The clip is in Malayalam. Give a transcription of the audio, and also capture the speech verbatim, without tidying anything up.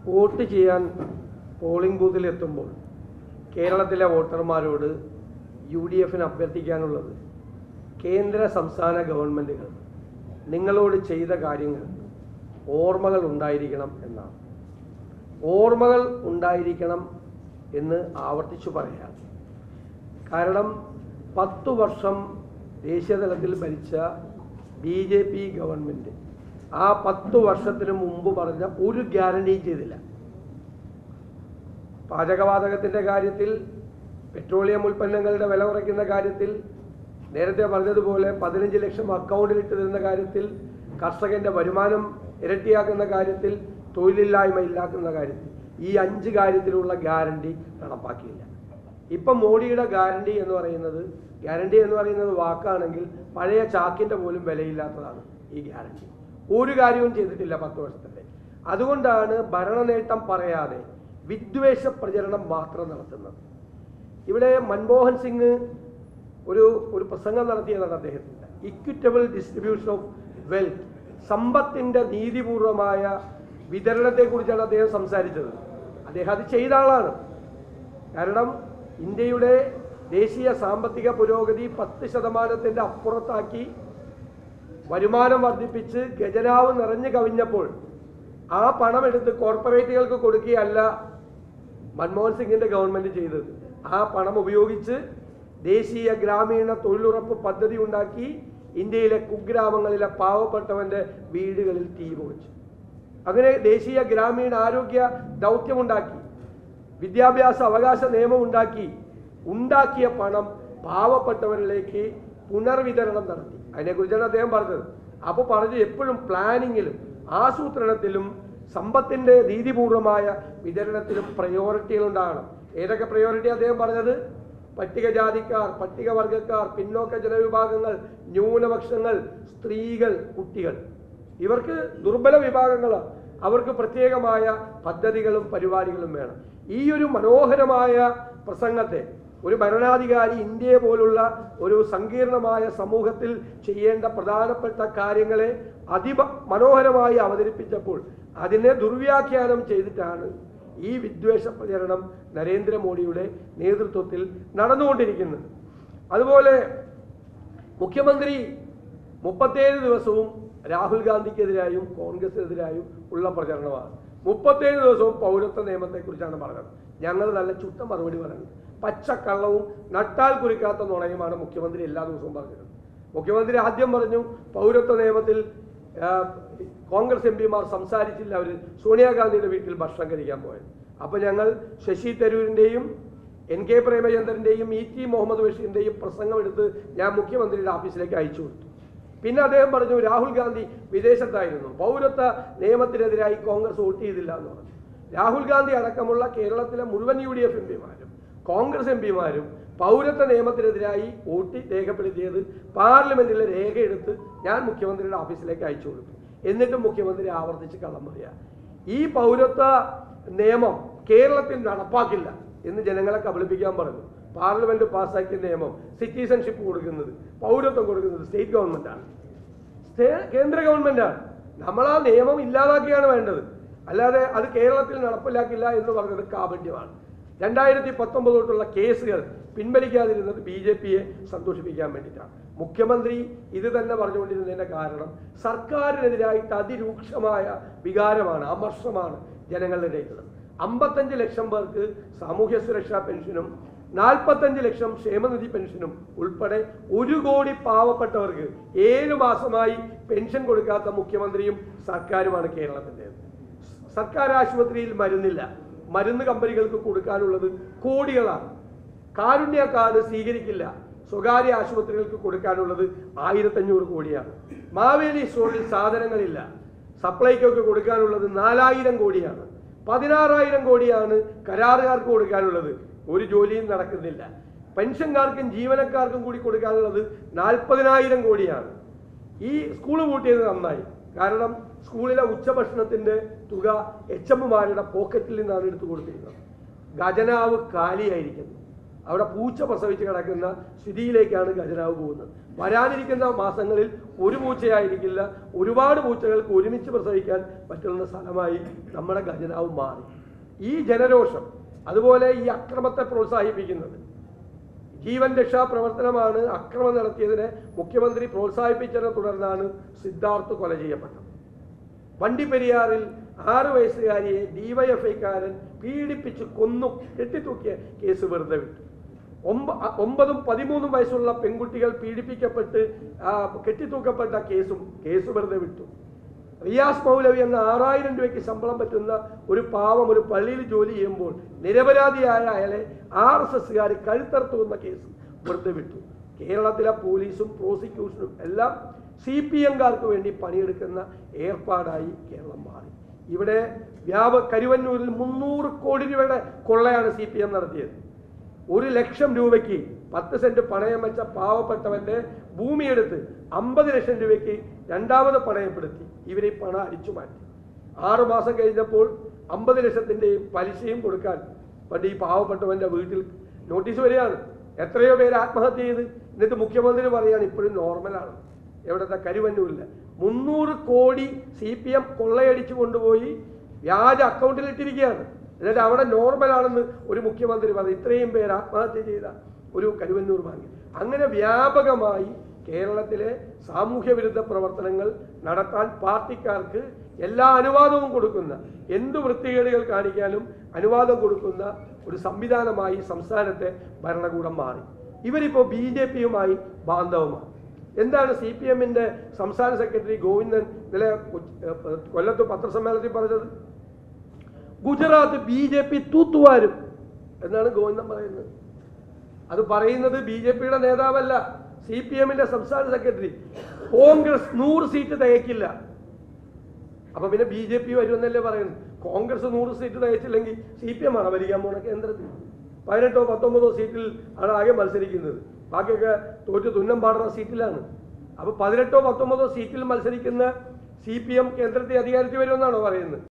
വോട്ട് ചെയ്യാൻ പോളിംഗ് ബൂത്തിലെത്തുമ്പോൾ കേരളത്തിലെ വോട്ടർമാരോട് യു ഡി എഫിന് അഭ്യർത്ഥിക്കാനുള്ളത് കേന്ദ്ര സംസ്ഥാന ഗവൺമെൻറ്റുകൾ നിങ്ങളോട് ചെയ്ത കാര്യങ്ങൾ ഓർമ്മകൾ ഉണ്ടായിരിക്കണം എന്നാണ്. ഓർമ്മകൾ ഉണ്ടായിരിക്കണം എന്ന് ആവർത്തിച്ചു പറയാം. കാരണം പത്തു വർഷം ദേശീയതലത്തിൽ ഭരിച്ച ബി ജെ പി ഗവൺമെൻറ് ആ പത്തു വർഷത്തിന് മുമ്പ് പറഞ്ഞ ഒരു ഗ്യാരണ്ടിയും ചെയ്തില്ല. പാചകവാതകത്തിൻ്റെ കാര്യത്തിൽ, പെട്രോളിയം ഉൽപ്പന്നങ്ങളുടെ വില കുറയ്ക്കുന്ന കാര്യത്തിൽ, നേരത്തെ പറഞ്ഞതുപോലെ പതിനഞ്ച് ലക്ഷം അക്കൗണ്ടിലിട്ട് തരുന്ന കാര്യത്തിൽ, കർഷകൻ്റെ വരുമാനം ഇരട്ടിയാക്കുന്ന കാര്യത്തിൽ, തൊഴിലില്ലായ്മ ഇല്ലാക്കുന്ന കാര്യത്തിൽ, ഈ അഞ്ച് കാര്യത്തിലുള്ള ഗ്യാരണ്ടി നടപ്പാക്കിയില്ല. ഇപ്പം മോഡിയുടെ ഗ്യാരണ്ടി എന്ന് പറയുന്നത് ഗ്യാരണ്ടി എന്ന് പറയുന്നത് വാക്കാണെങ്കിൽ പഴയ ചാക്കിൻ്റെ പോലും വിലയില്ലാത്തതാണ് ഈ ഗ്യാരണ്ടി. ഒരു കാര്യവും ചെയ്തിട്ടില്ല പത്ത് വർഷത്തിൻ്റെ. അതുകൊണ്ടാണ് ഭരണ നേട്ടം പറയാതെ വിദ്വേഷ പ്രചരണം മാത്രം നടത്തുന്നത്. ഇവിടെ മൻമോഹൻ സിംഗ് ഒരു ഒരു പ്രസംഗം നടത്തിയതാണ് അദ്ദേഹത്തിൻ്റെ. ഇക്വിറ്റബിൾ ഡിസ്ട്രിബ്യൂഷൻ ഓഫ് വെൽത്ത്, സമ്പത്തിൻ്റെ നീതിപൂർവമായ വിതരണത്തെക്കുറിച്ചാണ് അദ്ദേഹം സംസാരിച്ചത്. അദ്ദേഹം അത് ചെയ്ത ആളാണ്. കാരണം ഇന്ത്യയുടെ ദേശീയ സാമ്പത്തിക പുരോഗതി പത്ത് ശതമാനത്തിൻ്റെ അപ്പുറത്താക്കി വരുമാനം വർദ്ധിപ്പിച്ച് ഖജനാവ് നിറഞ്ഞു കവിഞ്ഞപ്പോൾ ആ പണം എടുത്ത് കോർപ്പറേറ്റുകൾക്ക് കൊടുക്കുകയല്ല മൻമോഹൻ സിംഗിൻ്റെ ഗവൺമെൻറ് ചെയ്തത്. ആ പണം ഉപയോഗിച്ച് ദേശീയ ഗ്രാമീണ തൊഴിലുറപ്പ് പദ്ധതി ഉണ്ടാക്കി ഇന്ത്യയിലെ കുഗ്രാമങ്ങളിലെ പാവപ്പെട്ടവൻ്റെ വീടുകളിൽ തീ പുകച്ചു. അങ്ങനെ ദേശീയ ഗ്രാമീണ ആരോഗ്യ ദൗത്യമുണ്ടാക്കി, വിദ്യാഭ്യാസ അവകാശ നിയമം ഉണ്ടാക്കി. ഉണ്ടാക്കിയ പണം പാവപ്പെട്ടവരിലേക്ക് പുനർവിതരണം നടത്തി. അതിനെക്കുറിച്ചാണ് അദ്ദേഹം പറഞ്ഞത്. അപ്പോൾ പറഞ്ഞു എപ്പോഴും പ്ലാനിങ്ങിലും ആസൂത്രണത്തിലും സമ്പത്തിൻ്റെ നീതിപൂർവമായ വിതരണത്തിലും പ്രയോറിറ്റികൾ ഉണ്ടാകണം. ഏതൊക്കെ പ്രയോറിറ്റി അദ്ദേഹം പറഞ്ഞത്? പട്ടികജാതിക്കാർ, പട്ടികവർഗക്കാർ, പിന്നോക്ക ജനവിഭാഗങ്ങൾ, ന്യൂനപക്ഷങ്ങൾ, സ്ത്രീകൾ, കുട്ടികൾ. ഇവർക്ക് ദുർബല വിഭാഗങ്ങളാണ്. അവർക്ക് പ്രത്യേകമായ പദ്ധതികളും പരിപാടികളും വേണം. ഈ ഒരു മനോഹരമായ പ്രസംഗത്തെ ഒരു ഭരണാധികാരി ഇന്ത്യയെ പോലുള്ള ഒരു സങ്കീർണമായ സമൂഹത്തിൽ ചെയ്യേണ്ട പ്രധാനപ്പെട്ട കാര്യങ്ങളെ അതി മനോഹരമായി അവതരിപ്പിച്ചപ്പോൾ അതിനെ ദുർവ്യാഖ്യാനം ചെയ്തിട്ടാണ് ഈ വിദ്വേഷ പ്രചരണം നരേന്ദ്രമോദിയുടെ നേതൃത്വത്തിൽ നടന്നുകൊണ്ടിരിക്കുന്നത്. അതുപോലെ മുഖ്യമന്ത്രി മുപ്പത്തേഴ് ദിവസവും രാഹുൽ ഗാന്ധിക്കെതിരായും കോൺഗ്രസിനെതിരായും ഉള്ള പ്രചരണമാണ്. മുപ്പത്തേഴ് ദിവസവും പൗരത്വ നിയമത്തെക്കുറിച്ചാണ് പറഞ്ഞത്. ഞങ്ങൾ നല്ല ചുട്ട മറുപടി പറയുന്നത്. പച്ചക്കള്ളവും നട്ടാൽ കുറിക്കാത്ത നുണയുമാണ് മുഖ്യമന്ത്രി എല്ലാ ദിവസവും പറഞ്ഞത്. മുഖ്യമന്ത്രി ആദ്യം പറഞ്ഞു പൗരത്വ നിയമത്തിൽ കോൺഗ്രസ് എം പിമാർ സംസാരിച്ചില്ല, അവർ സോണിയാഗാന്ധിയുടെ വീട്ടിൽ ഭക്ഷണം കഴിക്കാൻ പോയത്. അപ്പോൾ ഞങ്ങൾ ശശി തരൂരിൻ്റെയും എൻ കെ പ്രേമചന്ദ്രൻ്റെയും ഇ ടി മുഹമ്മദ് ബഷീറിൻ്റെയും പ്രസംഗം എടുത്ത് ഞാൻ മുഖ്യമന്ത്രിയുടെ ഓഫീസിലേക്ക് അയച്ചു കൊടുത്തു. പിന്നെ അദ്ദേഹം പറഞ്ഞു രാഹുൽ ഗാന്ധി വിദേശത്തായിരുന്നു, പൗരത്വ നിയമത്തിനെതിരായി കോൺഗ്രസ് വോട്ട് ചെയ്തില്ല എന്ന് പറഞ്ഞു. രാഹുൽ ഗാന്ധി അടക്കമുള്ള കേരളത്തിലെ മുഴുവൻ യു ഡി എഫ് എം പിമാരും കോൺഗ്രസ് എം പിമാരും പൗരത്വ നിയമത്തിനെതിരായി വോട്ട് രേഖപ്പെടുത്തിയത് പാർലമെന്റിലെ രേഖയെടുത്ത് ഞാൻ മുഖ്യമന്ത്രിയുടെ ഓഫീസിലേക്ക് അയച്ചു കൊടുത്തു. എന്നിട്ടും മുഖ്യമന്ത്രി ആവർത്തിച്ച് കള്ളം പറയുക. ഈ പൗരത്വ നിയമം കേരളത്തിൽ നടപ്പാക്കില്ല എന്ന് ജനങ്ങളെ കബളിപ്പിക്കാൻ പറഞ്ഞു. പാർലമെന്റ് പാസ്സാക്കിയ നിയമം സിറ്റിസൺഷിപ്പ് കൊടുക്കുന്നത്, പൗരത്വം കൊടുക്കുന്നത് സ്റ്റേറ്റ് ഗവൺമെൻറ്റാണ്, കേന്ദ്ര ഗവൺമെൻറ്റാണ്. നമ്മൾ ആ നിയമം ഇല്ലാതാക്കിയാണ് വേണ്ടത്, അല്ലാതെ അത് കേരളത്തിൽ നടപ്പിലാക്കില്ല എന്ന് പറഞ്ഞത് കാപട്യമാണ്. രണ്ടായിരത്തി പത്തൊമ്പത് തൊട്ടുള്ള കേസുകൾ പിൻവലിക്കാതിരുന്നത് ബി ജെ പിയെ സന്തോഷിപ്പിക്കാൻ വേണ്ടിയിട്ടാണ്. മുഖ്യമന്ത്രി ഇത് തന്നെ പറഞ്ഞുകൊണ്ടിരുന്നതിൻ്റെ കാരണം സർക്കാരിനെതിരായിട്ട് അതിരൂക്ഷമായ വികാരമാണ്, അമർഷമാണ് ജനങ്ങളുടെ ഇടയിലുള്ളത്. അമ്പത്തഞ്ച് ലക്ഷം പേർക്ക് സാമൂഹ്യ സുരക്ഷാ പെൻഷനും നാൽപ്പത്തഞ്ച് ലക്ഷം ക്ഷേമനിധി പെൻഷനും ഉൾപ്പെടെ ഒരു കോടി പാവപ്പെട്ടവർക്ക് ഏഴു മാസമായി പെൻഷൻ കൊടുക്കാത്ത മുഖ്യമന്ത്രിയും സർക്കാരുമാണ് കേരളത്തിൻ്റെ. സർക്കാർ ആശുപത്രിയിൽ മരുന്നില്ല, മരുന്ന് കമ്പനികൾക്ക് കൊടുക്കാനുള്ളത് കോടികളാണ്. കാരുണ്യ കാർഡ് സ്വീകരിക്കില്ല, സ്വകാര്യ ആശുപത്രികൾക്ക് കൊടുക്കാനുള്ളത് ആയിരത്തഞ്ഞൂറ് കോടിയാണ്. മാവേലി സ്റ്റോറിൽ സാധനങ്ങളില്ല, സപ്ലൈക്കൊക്കെ കൊടുക്കാനുള്ളത് നാലായിരം കോടിയാണ്. പതിനാറായിരം കോടിയാണ് കരാറുകാർക്ക് കൊടുക്കാനുള്ളത്, ഒരു ജോലിയും നടക്കുന്നില്ല. പെൻഷൻകാർക്കും ജീവനക്കാർക്കും കൂടി കൊടുക്കാനുള്ളത് നാൽപ്പതിനായിരം കോടിയാണ്. ഈ സ്കൂൾ പൂട്ടിയത് നന്നായി, കാരണം സ്കൂളിലെ ഉച്ചഭക്ഷണത്തിൻ്റെ തുക എച്ച് എമ്മുമാരുടെ പോക്കറ്റിൽ നിന്നാണ് എടുത്തു കൊടുത്തിരുന്നത്. ഖജനാവ് കാലിയായിരിക്കുന്നു. അവിടെ പൂച്ച പ്രസവിച്ച് കിടക്കുന്ന സ്ഥിതിയിലേക്കാണ് ഖജനാവ് പോകുന്നത്. വരാനിരിക്കുന്ന മാസങ്ങളിൽ ഒരു പൂച്ചയായിരിക്കില്ല, ഒരുപാട് പൂച്ചകൾക്ക് ഒരുമിച്ച് പ്രസവിക്കാൻ പറ്റുന്ന സ്ഥലമായി നമ്മുടെ ഖജനാവ് മാറി. ഈ ജനരോഷം, അതുപോലെ ഈ അക്രമത്തെ പ്രോത്സാഹിപ്പിക്കുന്നത്, ജീവൻ രക്ഷാ പ്രവർത്തനമാണ് അക്രമം നടത്തിയതിനെ മുഖ്യമന്ത്രി പ്രോത്സാഹിപ്പിച്ചതിനെ തുടർന്നാണ് സിദ്ധാർത്ഥ് കൊല ചെയ്യപ്പെട്ടത്. വണ്ടിപ്പെരിയാറിൽ ആറ് വയസ്സുകാരിയെ ഡിവൈഎഫ്ഐക്കാരൻ പീഡിപ്പിച്ച് കൊന്നു കെട്ടിത്തൂക്കിയ കേസ് വെറുതെ വിട്ടു. ഒമ്പ ഒമ്പതും പതിമൂന്നും വയസ്സുള്ള പെൺകുട്ടികൾ പീഡിപ്പിക്കപ്പെട്ട് കെട്ടിത്തൂക്കപ്പെട്ട കേസും കേസ് വെറുതെ വിട്ടു. റിയാസ് മൗലവി എന്ന ആറായിരം രൂപയ്ക്ക് ശമ്പളം പറ്റുന്ന ഒരു പാവം ഒരു പള്ളിയിൽ ജോലി ചെയ്യുമ്പോൾ നിരപരാധിയായ അയാളെ ആർ എസ് എസ്സുകാർ കഴുത്തറുത്തുന്ന കേസ് വെറുതെ വിട്ടു. കേരളത്തിലെ പോലീസും പ്രോസിക്യൂഷനും എല്ലാം സി പി എംകാർക്ക് വേണ്ടി പണിയെടുക്കുന്ന ഏർപ്പാടായി കേരളം മാറി. ഇവിടെ വ്യാപ കരുവന്നൂരിൽ മുന്നൂറ് കോടി രൂപയുടെ കൊള്ളയാണ് സി പി എം നടത്തിയത്. ഒരു ലക്ഷം രൂപയ്ക്ക് പത്ത് സെന്റ് പണയം വെച്ച പാവപ്പെട്ടവന്റെ ഭൂമിയെടുത്ത് അമ്പത് ലക്ഷം രൂപയ്ക്ക് രണ്ടാമത് പണയപ്പെടുത്തി ഇവരെ പണം അടിച്ചു മാറ്റി. ആറുമാസം കഴിഞ്ഞപ്പോൾ അമ്പത് ലക്ഷത്തിൻ്റെയും പലിശയും കൊടുക്കാൻ പണ്ട് ഈ പാവപ്പെട്ടവന്റെ വീട്ടിൽ നോട്ടീസ് വരികയാണ്. എത്രയോ പേര് ആത്മഹത്യ ചെയ്ത്. എന്നിട്ട് മുഖ്യമന്ത്രി പറയാണ് ഇപ്പോഴും നോർമലാണ്. എവിടത്തെ കരുവന്നൂരിൽ മുന്നൂറ് കോടി സി പി എം കൊള്ളയടിച്ചു കൊണ്ടുപോയി വ്യാജ അക്കൗണ്ടിലിട്ടിരിക്കുകയാണ്. എന്നിട്ട് അവിടെ നോർമലാണെന്ന് ഒരു മുഖ്യമന്ത്രി പറഞ്ഞു. ഇത്രയും പേര് ആത്മഹത്യ ചെയ്ത ഒരു കരുവന്നൂർ വാങ്ങി. അങ്ങനെ വ്യാപകമായി കേരളത്തിലെ സാമൂഹ്യ വിരുദ്ധ പ്രവർത്തനങ്ങൾ നടത്താൻ പാർട്ടിക്കാർക്ക് എല്ലാ അനുവാദവും കൊടുക്കുന്ന, എന്ത് വൃത്തികേടുകൾ കാണിക്കാനും അനുവാദം കൊടുക്കുന്ന ഒരു സംവിധാനമായി സംസ്ഥാനത്തെ ഭരണകൂടം മാറി. ഇവരിപ്പോൾ ബി ജെ പിയുമായി ബാന്ധവമാണ്. എന്താണ് സി പി എമ്മിൻ്റെ സംസ്ഥാന സെക്രട്ടറി ഗോവിന്ദൻ ഇന്നലെ കൊല്ലത്ത് പത്രസമ്മേളനത്തിൽ പറഞ്ഞത്? ഗുജറാത്ത് ബി ജെ പി തൂത്തുവാരും എന്നാണ് ഗോവിന്ദൻ പറയുന്നത്. അത് പറയുന്നത് ബി ജെ പിയുടെ നേതാവല്ല, സി പി എമ്മിന്റെ സംസ്ഥാന സെക്രട്ടറി. കോൺഗ്രസ് നൂറ് സീറ്റ് തികയ്ക്കില്ല. അപ്പൊ പിന്നെ ബി ജെ പി വരുമെന്നല്ലേ പറയുന്നത്. കോൺഗ്രസ് നൂറ് സീറ്റ് തികച്ചില്ലെങ്കിൽ സി പി എം ആണ് ഭരിക്കാൻ പോണ കേന്ദ്രത്തിൽ. പതിനെട്ടോ പത്തൊമ്പതോ സീറ്റിൽ ആണ് ആകെ മത്സരിക്കുന്നത്. ബാക്കിയൊക്കെ തോറ്റ് തുന്നം പാടുന്ന സീറ്റിലാണ്. അപ്പൊ പതിനെട്ടോ പത്തൊമ്പതോ സീറ്റിൽ മത്സരിക്കുന്ന സി പി എം കേന്ദ്രത്തിൽ അധികാരത്തിൽ വരുമെന്നാണോ പറയുന്നത്?